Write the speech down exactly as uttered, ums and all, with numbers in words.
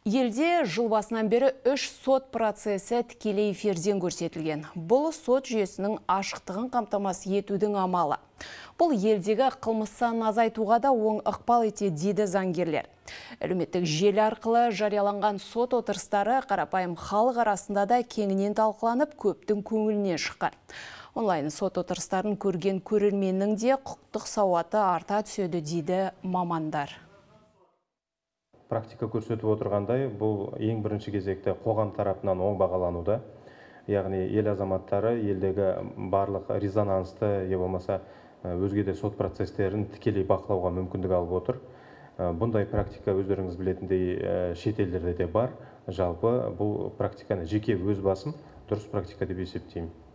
Елде жыл басынан бері үш сот процесі тікелей эфирден көрсетілген. Бұл сот жүйесінің ашықтығын қамтамасыз етудің амалы. Бұл елдегі қылмыс санын азайтуға да оң ықпал ете дейді заңгерлер. Әлеуметтік желі арқылы жарияланған сот отырыстары қарапайым халық арасында да кеңінен талқыланып, көптің көңілінен шыққан. Онлайн сот отырыстарын көрген көрерменнің де құқықтық сауаты арта түседі дейді мамандар. Практика көрсетіп отырғандай, бұл ең бірінші кезекте қоғам тарапынан оң бағалануда. Яғни ел азаматтары елдегі барлық резонансты, е болмаса өзге де сот процестерін тікелей бақылауға мүмкіндік алып отыр. Бұндай практика өздеріңіз білетіндей шет елдерде де бар. Жалпы бұл практиканы жеке өз басым дұрыс практика деп есептеймін.